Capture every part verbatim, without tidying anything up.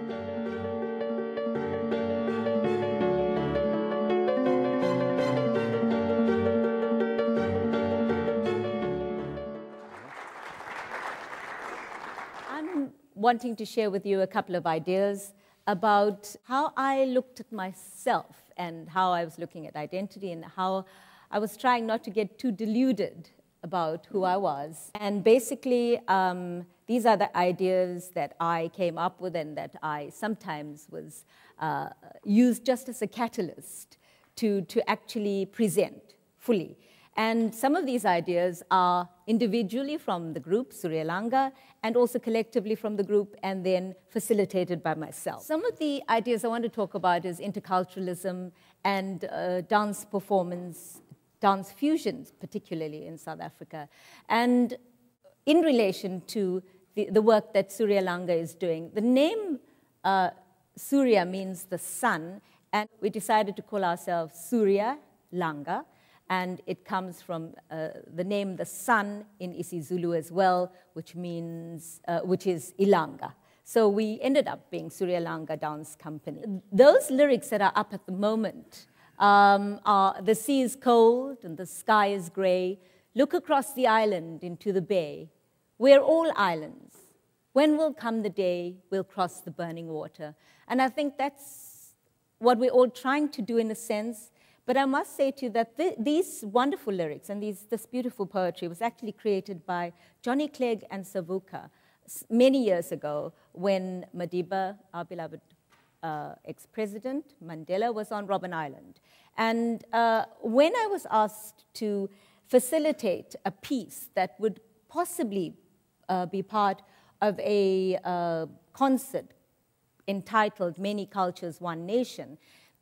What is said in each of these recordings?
Wanting to share with you a couple of ideas about how I looked at myself and how I was looking at identity and how I was trying not to get too deluded about who I was. And basically, um, these are the ideas that I came up with and that I sometimes was uh, used just as a catalyst to, to actually present fully. And some of these ideas are individually from the group, Surialanga, and also collectively from the group, and then facilitated by myself. Some of the ideas I want to talk about is interculturalism and uh, dance performance, dance fusions, particularly in South Africa. And in relation to the, the work that Surialanga is doing, the name uh, Suria means the sun, and we decided to call ourselves Surialanga. And it comes from uh, the name the sun in isiZulu as well, which means, uh, which is Ilanga. So we ended up being Surialanga Dance Company. Those lyrics that are up at the moment um, are, the sea is cold and the sky is gray. Look across the island into the bay. We're all islands. When will come the day we'll cross the burning water? And I think that's what we're all trying to do in a sense. But I must say to you that th these wonderful lyrics and these, this beautiful poetry was actually created by Johnny Clegg and Savuka many years ago when Madiba, our beloved uh, ex-president, Mandela, was on Robben Island. And uh, when I was asked to facilitate a piece that would possibly uh, be part of a uh, concert entitled Many Cultures, One Nation,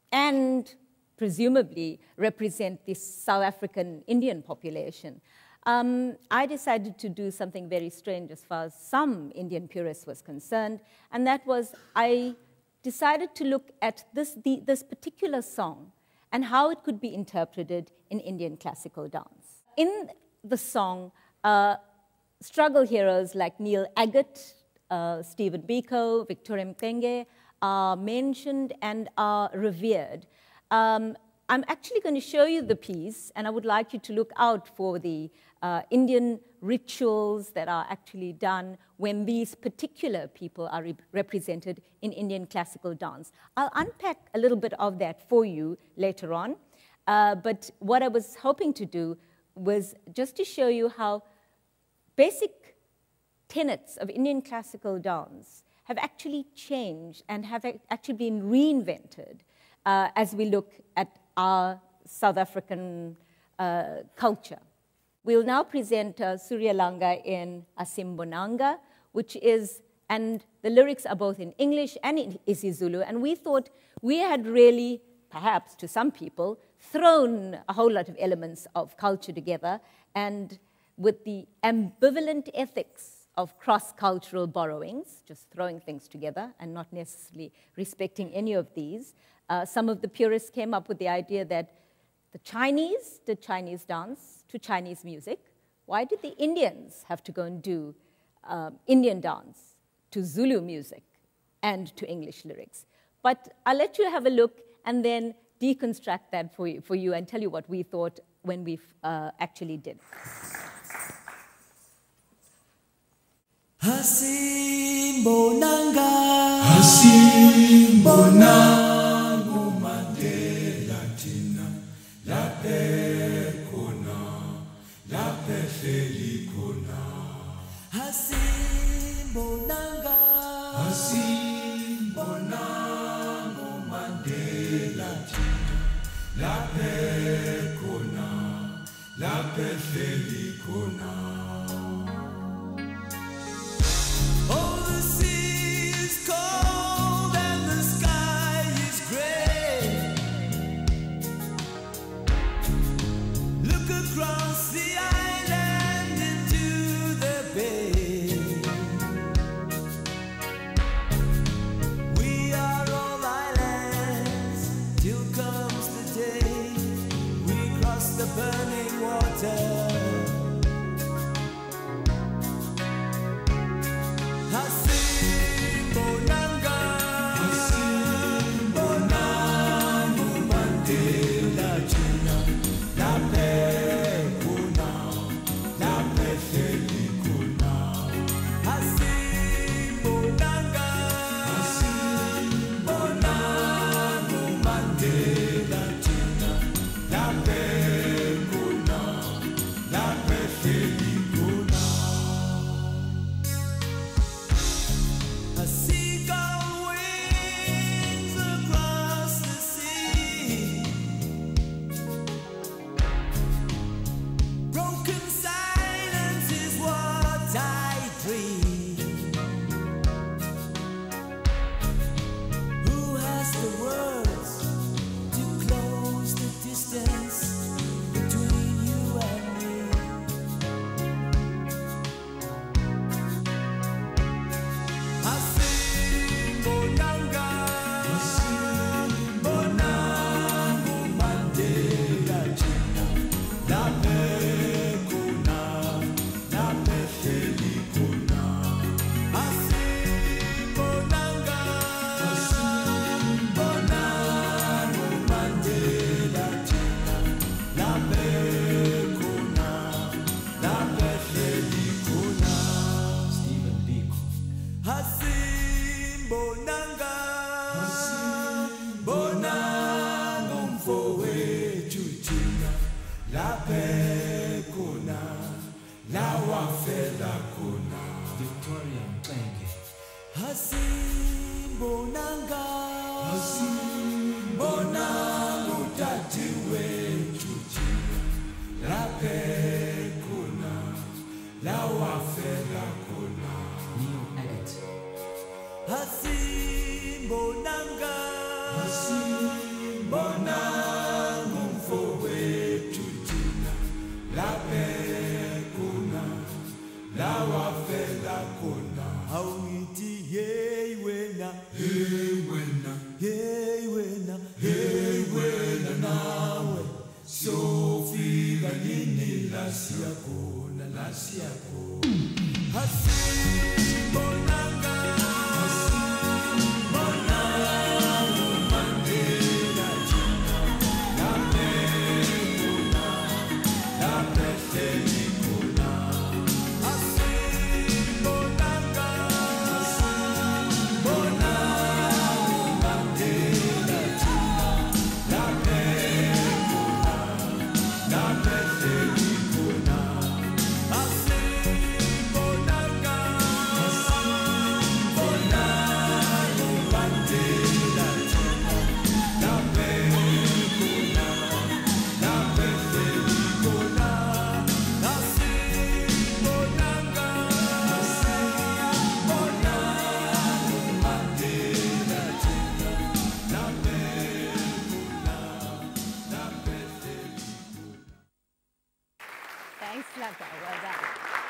and presumably represent the South African Indian population, um, I decided to do something very strange as far as some Indian purists was concerned, and that was I decided to look at this, the, this particular song and how it could be interpreted in Indian classical dance. In the song, uh, struggle heroes like Neil Agate, uh, Stephen Biko, Victoria Mkenge are mentioned and are revered. Um, I'm actually going to show you the piece, and I would like you to look out for the uh, Indian rituals that are actually done when these particular people are re represented in Indian classical dance. I'll unpack a little bit of that for you later on, uh, but what I was hoping to do was just to show you how basic tenets of Indian classical dance have actually changed and have actually been reinvented Uh, as we look at our South African uh, culture. We'll now present uh, Surialanga in Asimbonanga, which is, and the lyrics are both in English and in isiZulu, and we thought we had really, perhaps to some people, thrown a whole lot of elements of culture together, and with the ambivalent ethics of cross-cultural borrowings, just throwing things together and not necessarily respecting any of these, Uh, some of the purists came up with the idea that the Chinese did Chinese dance to Chinese music. Why did the Indians have to go and do um, Indian dance to Zulu music and to English lyrics? But I'll let you have a look and then deconstruct that for you, for you and tell you what we thought when we uh, actually did. Hasimbonanga, Hasimbonanga. Hasimbonanga, Hasimbonanga, Mandela, laphe khona, laphe hleli khona. Oh, the sea is cold and the sky is gray. Look across the island into the bay. We are all islands till comes the day we cross the burning water. Hasimbonanga, Hasimbonanga umfowethu thina laphe khona lawafela khona Victoria Mxenge. Hasimbonanga, Hasimbonanga utati wethu thina laphe khona lawafela khona. New edit. Hasimbonanga, Hasimbonanga umfowethu thina laphe khona lawafela khona. Awuthi hey wena, hey wena, hey wena, hey wena nawe sofika nini la siyakhona la siyakhona. Hasimbonanga, Hasimbonanga uMandela thina laphe khona laphe hleli khona. Hasimbonanga, Hasimbonanga uMandela thina laphe khona laphe hleli khona. Hasimbonanga, Hasimbonanga uMandela thina laphe khona laphe hleli khona. Hasimbonanga, Hasimbonanga uMandela thina laphe khona laphe hleli. Thanks, Lata. Well done.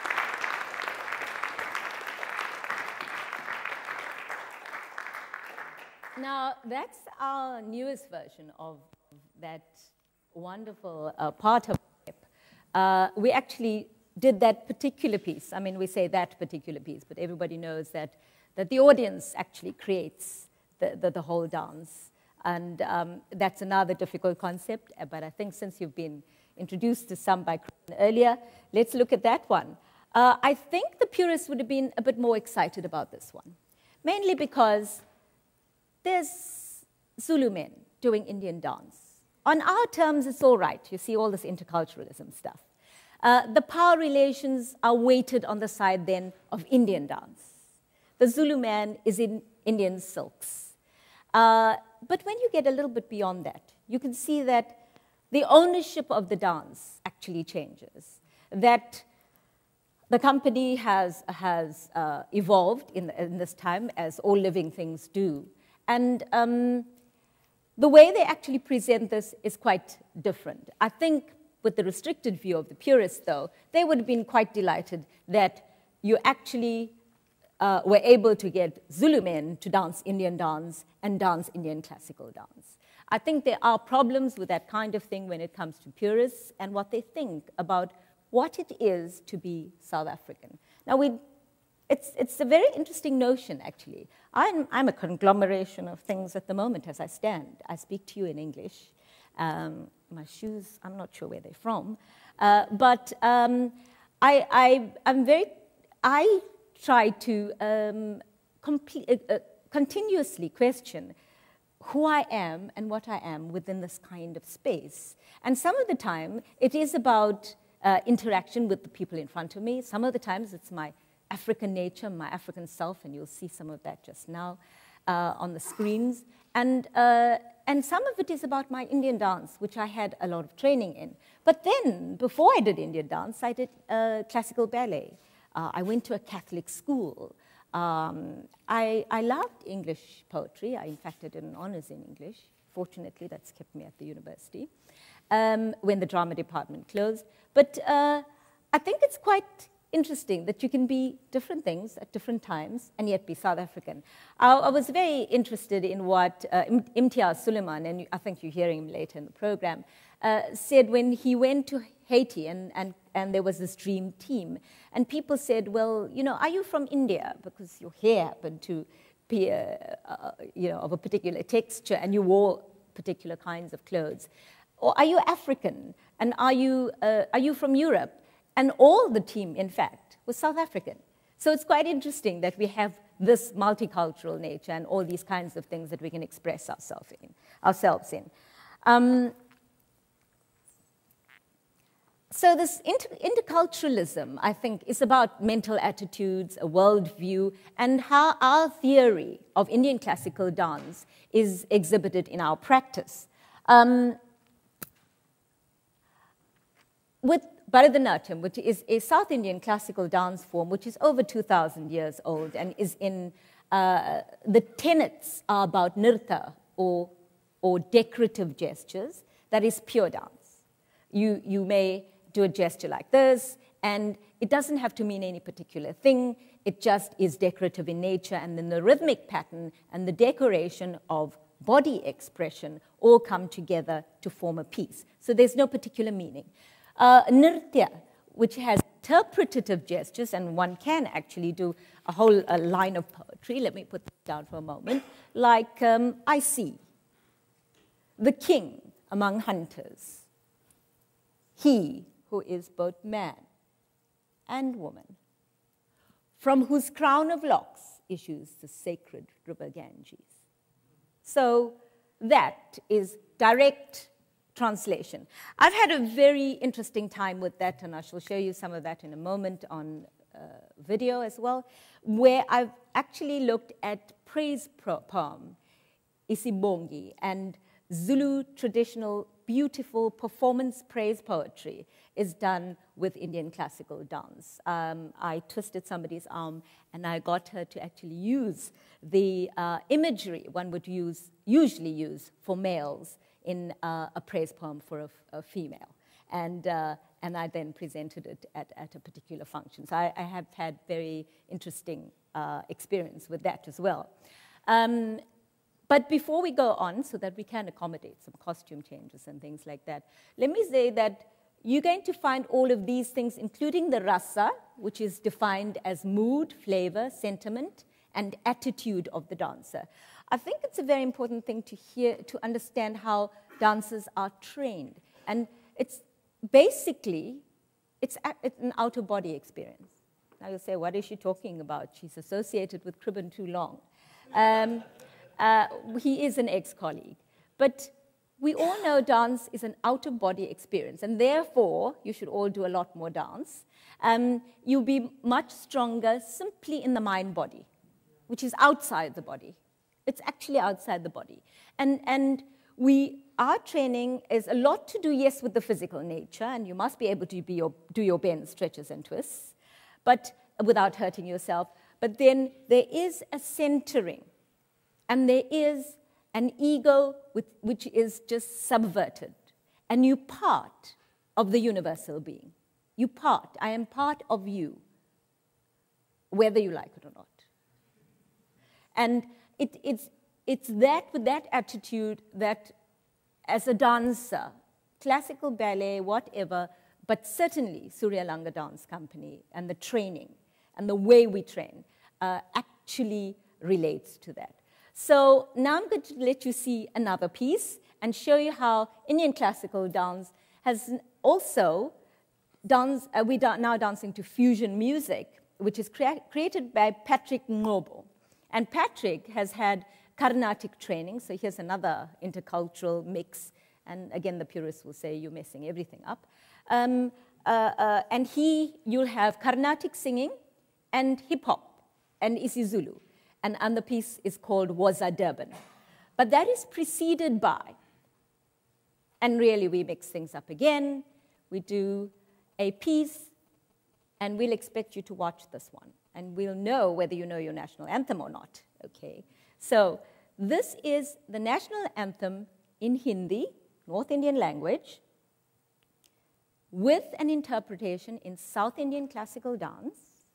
Now, that's our newest version of that wonderful uh, part of it. Uh, we actually did that particular piece. I mean, we say that particular piece, but everybody knows that, that the audience actually creates the, the, the whole dance. And um, that's another difficult concept, uh, but I think since you've been introduced to some by Christian earlier, let's look at that one. Uh, I think the purists would have been a bit more excited about this one, mainly because there's Zulu men doing Indian dance. On our terms, it's all right. You see all this interculturalism stuff. Uh, the power relations are weighted on the side then of Indian dance. The Zulu man is in Indian silks. Uh, but when you get a little bit beyond that, you can see that the ownership of the dance actually changes. That the company has, has uh, evolved in, in this time, as all living things do. And um, the way they actually present this is quite different. I think with the restricted view of the purists, though, they would have been quite delighted that you actually uh, were able to get Zulu men to dance Indian dance and dance Indian classical dance. I think there are problems with that kind of thing when it comes to purists and what they think about what it is to be South African. Now, we, it's, it's a very interesting notion, actually. I'm, I'm a conglomeration of things at the moment as I stand. I speak to you in English. Um, my shoes, I'm not sure where they're from. Uh, but um, I, I, I'm very, I try to um, complete, uh, uh, continuously question who I am and what I am within this kind of space. And some of the time, it is about uh, interaction with the people in front of me. Some of the times, it's my African nature, my African self, and you'll see some of that just now uh, on the screens. And, uh, and some of it is about my Indian dance, which I had a lot of training in. But then, before I did Indian dance, I did uh, classical ballet. Uh, I went to a Catholic school. Um, I, I loved English poetry. I, in fact, I did an honors in English. Fortunately, that's kept me at the university um, when the drama department closed. But uh, I think it's quite interesting that you can be different things at different times and yet be South African. I, I was very interested in what uh, Imtiaz Suleiman, and I think you're hearing him later in the program, uh, said when he went to Haiti and, and, and there was this dream team. And people said, well, you know, are you from India? Because your hair happened to be, a, uh, you know, of a particular texture and you wore particular kinds of clothes. Or are you African? And are you, uh, are you from Europe? And all the team, in fact, was South African. So it's quite interesting that we have this multicultural nature and all these kinds of things that we can express ourselves in. Ourselves in. Um, so this inter interculturalism, I think, is about mental attitudes, a worldview, and how our theory of Indian classical dance is exhibited in our practice. Um, with Bharatanatyam, which is a South Indian classical dance form, which is over two thousand years old and is in, uh, the tenets are about nirta, or, or decorative gestures, that is pure dance. You, you may do a gesture like this, and it doesn't have to mean any particular thing, it just is decorative in nature, and then the rhythmic pattern and the decoration of body expression all come together to form a piece. So there's no particular meaning. Uh, nirtya, which has interpretative gestures, and one can actually do a whole a line of poetry. Let me put this down for a moment. Like, um, I see the king among hunters, he who is both man and woman, from whose crown of locks issues the sacred river Ganges. So that is direct translation. I've had a very interesting time with that, and I shall show you some of that in a moment on uh, video as well, where I've actually looked at praise poem, Isibongi, and Zulu traditional beautiful performance praise poetry is done with Indian classical dance. Um, I twisted somebody's arm, and I got her to actually use the uh, imagery one would use, usually use for males in uh, a praise poem for a, a female. And, uh, and I then presented it at, at a particular function. So I, I have had very interesting uh, experience with that as well. Um, but before we go on, so that we can accommodate some costume changes and things like that, let me say that you're going to find all of these things, including the rasa, which is defined as mood, flavor, sentiment, and attitude of the dancer. I think it's a very important thing to hear, to understand how dancers are trained. And it's basically, it's, a, it's an out-of-body experience. Now you'll say, what is she talking about? She's associated with Kribben too long. Um, uh, he is an ex-colleague. But we all know dance is an out-of-body experience, and therefore, you should all do a lot more dance. Um, you'll be much stronger simply in the mind-body, which is outside the body. It's actually outside the body. And, and we, our training is a lot to do, yes, with the physical nature, and you must be able to be your, do your bends, stretches, and twists, but without hurting yourself. But then there is a centering, and there is an ego with, which is just subverted. And you part of the universal being. You part. I am part of you, whether you like it or not. And it, it's, it's that with that attitude that as a dancer, classical ballet, whatever, but certainly Surialanga Dance Company and the training and the way we train uh, actually relates to that. So now I'm going to let you see another piece and show you how Indian classical dance has also dance, uh, we are now dancing to fusion music, which is crea created by Patrick Ngobo. And Patrick has had Carnatic training, so here's another intercultural mix. And again, the purists will say you're messing everything up. Um, uh, uh, and he, you'll have Carnatic singing and hip-hop and isiZulu. And, and the piece is called Waza Durban. But that is preceded by, and really we mix things up again, we do a piece, and we'll expect you to watch this one. And we'll know whether you know your national anthem or not, okay? So this is the national anthem in Hindi, North Indian language, with an interpretation in South Indian classical dance,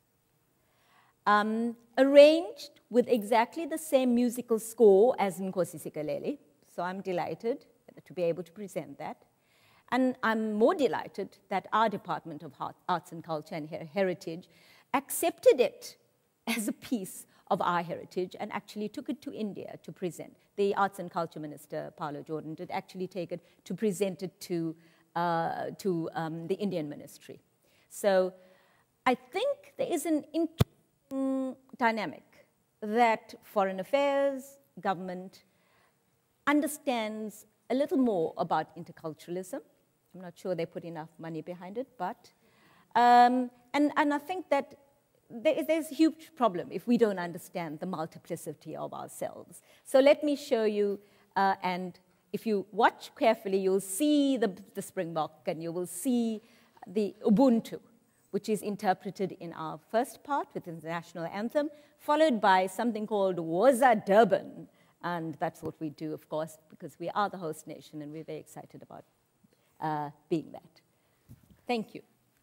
um, arranged with exactly the same musical score as Nkosi Sikeleli. So I'm delighted to be able to present that. And I'm more delighted that our Department of Arts and Culture and Heritage accepted it as a piece of our heritage and actually took it to India to present. The Arts and Culture Minister, Paolo Jordan, did actually take it to present it to, uh, to um, the Indian ministry. So I think there is an interesting dynamic that foreign affairs, government, understands a little more about interculturalism. I'm not sure they put enough money behind it, but, um, and, and I think that there is, there's a huge problem if we don't understand the multiplicity of ourselves. So let me show you, uh, and if you watch carefully, you'll see the, the Springbok, and you will see the Ubuntu, which is interpreted in our first part with the national anthem, followed by something called Woza Durban. And that's what we do, of course, because we are the host nation, and we're very excited about uh, being that. Thank you.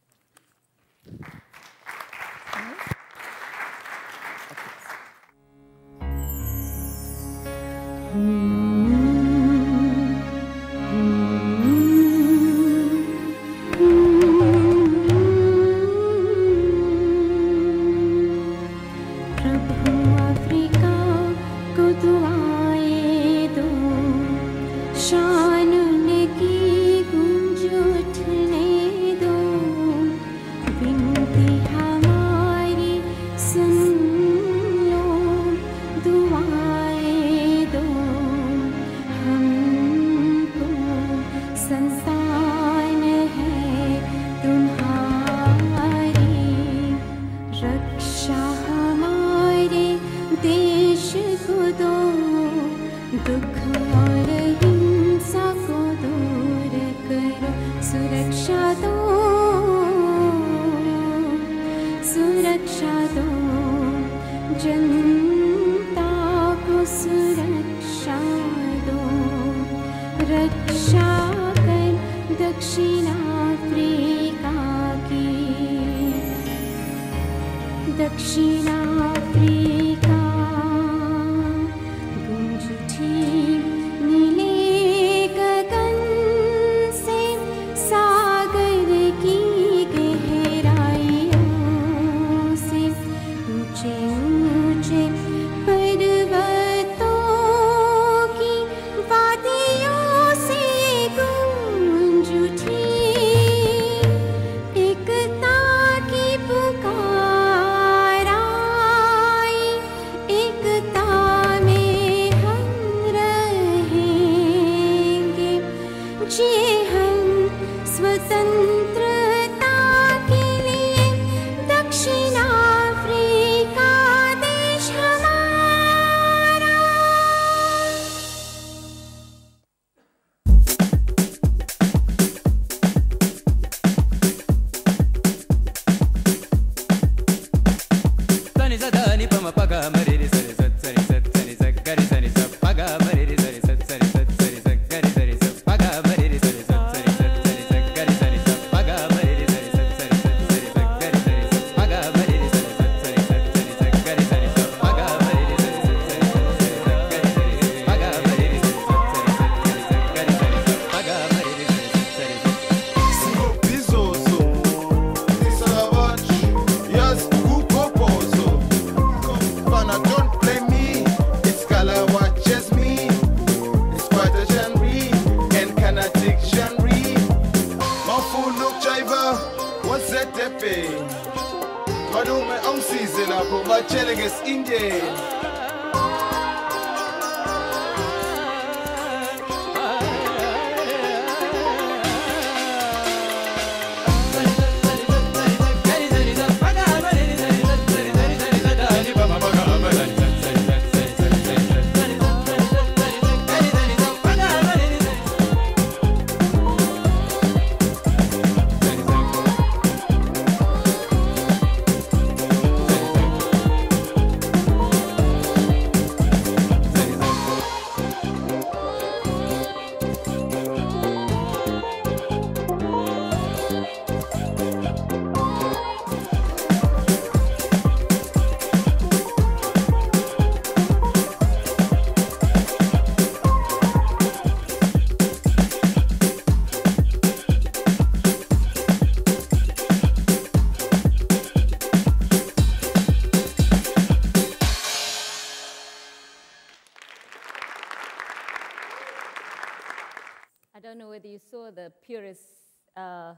I don't know whether you saw the purists uh,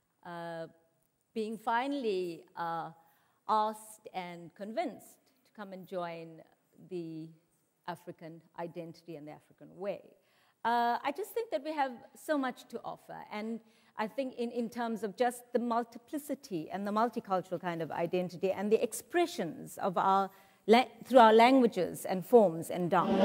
uh, being finally uh, asked and convinced to come and join the African identity and the African way. Uh, I just think that we have so much to offer, and I think in, in terms of just the multiplicity and the multicultural kind of identity and the expressions of our, through our languages and forms and dance.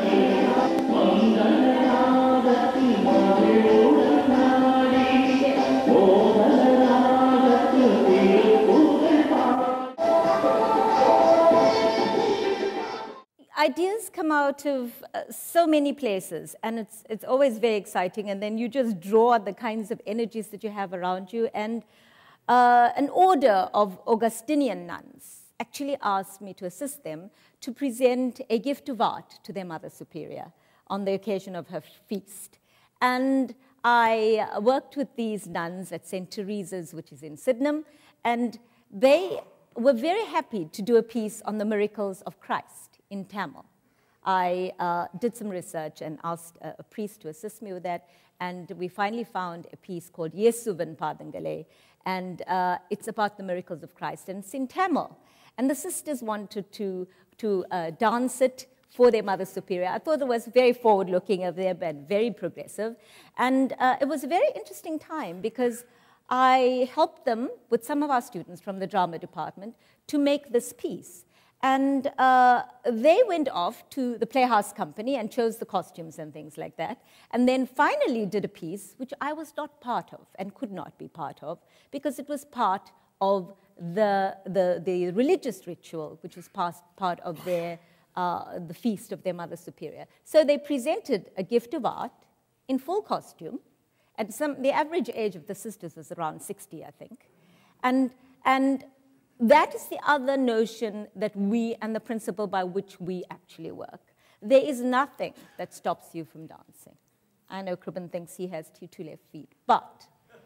Ideas come out of uh, so many places, and it's, it's always very exciting, and then you just draw the kinds of energies that you have around you. And uh, an order of Augustinian nuns actually asked me to assist them to present a gift of art to their Mother Superior on the occasion of her feast. And I worked with these nuns at Saint Teresa's, which is in Sydenham, and they were very happy to do a piece on the miracles of Christ in Tamil. I uh, did some research and asked a, a priest to assist me with that, and we finally found a piece called Yesuvan Padangale, and uh, it's about the miracles of Christ, and it's in Tamil. And the sisters wanted to, to uh, dance it for their Mother Superior. I thought it was very forward-looking of them and very progressive, and uh, it was a very interesting time because I helped them with some of our students from the drama department to make this piece. And uh, they went off to the Playhouse Company and chose the costumes and things like that, and then finally did a piece which I was not part of and could not be part of because it was part of the, the, the religious ritual, which was past, part of their, uh, the feast of their Mother Superior. So they presented a gift of art in full costume, and some, the average age of the sisters was around sixty, I think. And, and that is the other notion that we, and the principle by which we actually work. There is nothing that stops you from dancing. I know Kruben thinks he has two, two left feet, but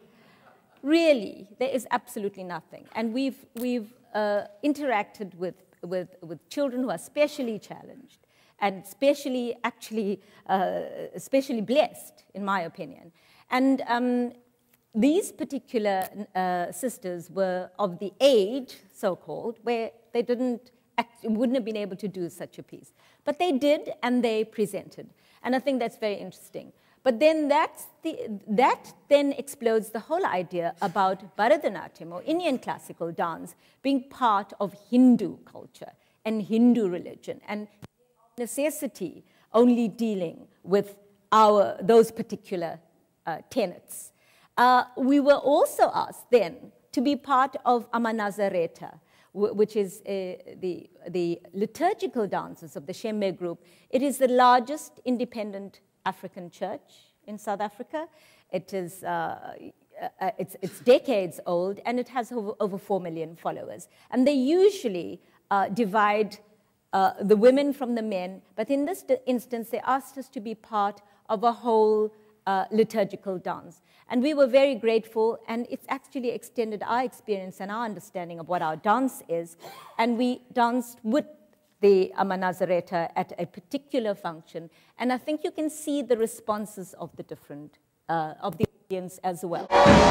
really, there is absolutely nothing. And we've, we've uh, interacted with, with, with children who are specially challenged and specially, actually, uh, especially blessed, in my opinion. And um, these particular uh, sisters were of the age, so-called, where they didn't act, wouldn't have been able to do such a piece. But they did, and they presented. And I think that's very interesting. But then that's the, that then explodes the whole idea about Bharatanatyam, or Indian classical dance, being part of Hindu culture and Hindu religion, and necessity only dealing with our, those particular uh, tenets. Uh, we were also asked then to be part of Amanazareta, which is uh, the, the liturgical dances of the Shembe group. It is the largest independent African church in South Africa. It is, uh, uh, it's, it's decades old, and it has over, over four million followers. And they usually uh, divide uh, the women from the men, but in this instance, they asked us to be part of a whole uh, liturgical dance. And we were very grateful, and it's actually extended our experience and our understanding of what our dance is. And we danced with the Amanazareta at a particular function. And I think you can see the responses of the different, uh, of the audience as well.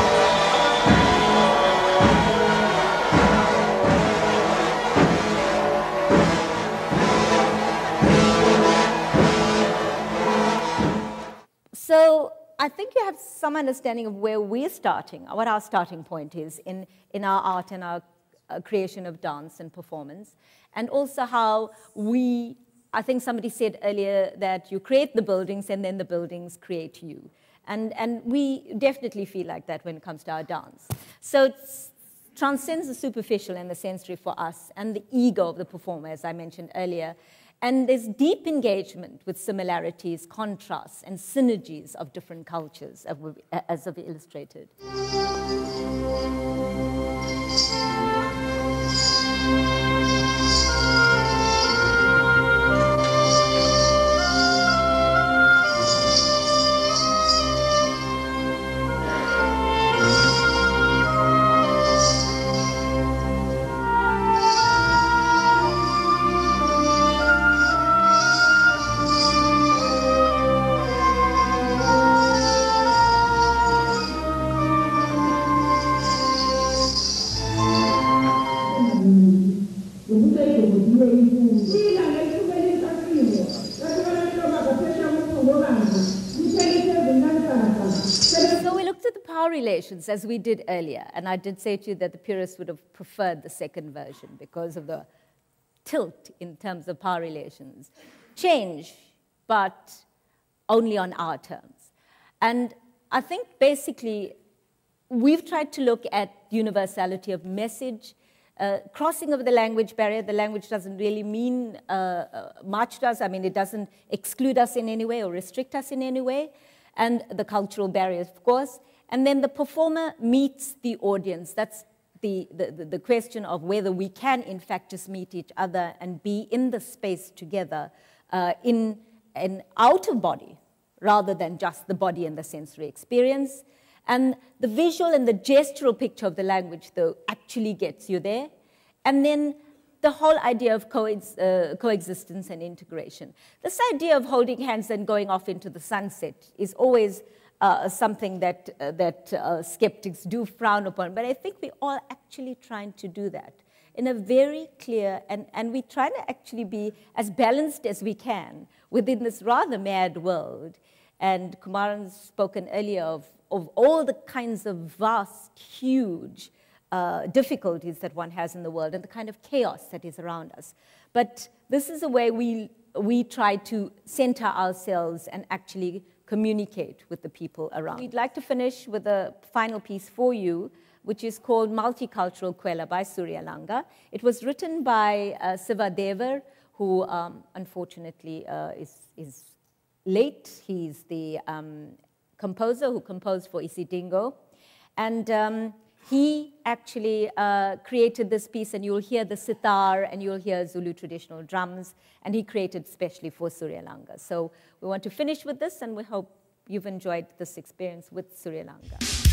So I think you have some understanding of where we're starting, what our starting point is in, in our art and our uh, creation of dance and performance, and also how we, I think somebody said earlier that you create the buildings and then the buildings create you. And, and we definitely feel like that when it comes to our dance. So it transcends the superficial and the sensory for us and the ego of the performer, as I mentioned earlier. And there's deep engagement with similarities, contrasts, and synergies of different cultures, as I've illustrated. power relations, as we did earlier, and I did say to you that the purists would have preferred the second version because of the tilt in terms of power relations, change, but only on our terms. And I think basically we've tried to look at universality of message, uh, crossing of the language barrier. The language doesn't really mean uh, uh, much to us. I mean, it doesn't exclude us in any way or restrict us in any way. And the cultural barriers, of course. And then the performer meets the audience. That's the, the, the question of whether we can, in fact, just meet each other and be in the space together uh, in an outer body rather than just the body and the sensory experience. And the visual and the gestural picture of the language, though, actually gets you there. And then the whole idea of co uh, coexistence and integration. This idea of holding hands and going off into the sunset is always uh, something that, uh, that uh, skeptics do frown upon. But I think we're all actually trying to do that in a very clear, and, and we're trying to actually be as balanced as we can within this rather mad world. And Kumaran's spoken earlier of, of all the kinds of vast, huge uh, difficulties that one has in the world and the kind of chaos that is around us. But this is a way we, we try to center ourselves and actually communicate with the people around. We'd like to finish with a final piece for you, which is called Multicultural Kwela by Surialanga. It was written by uh, Siva Dever, who um, unfortunately uh, is, is late. He's the um, composer who composed for Isidingo. And um, he actually uh, created this piece, and you'll hear the sitar, and you'll hear Zulu traditional drums, and he created specially for Surialanga. So we want to finish with this, and we hope you've enjoyed this experience with Surialanga.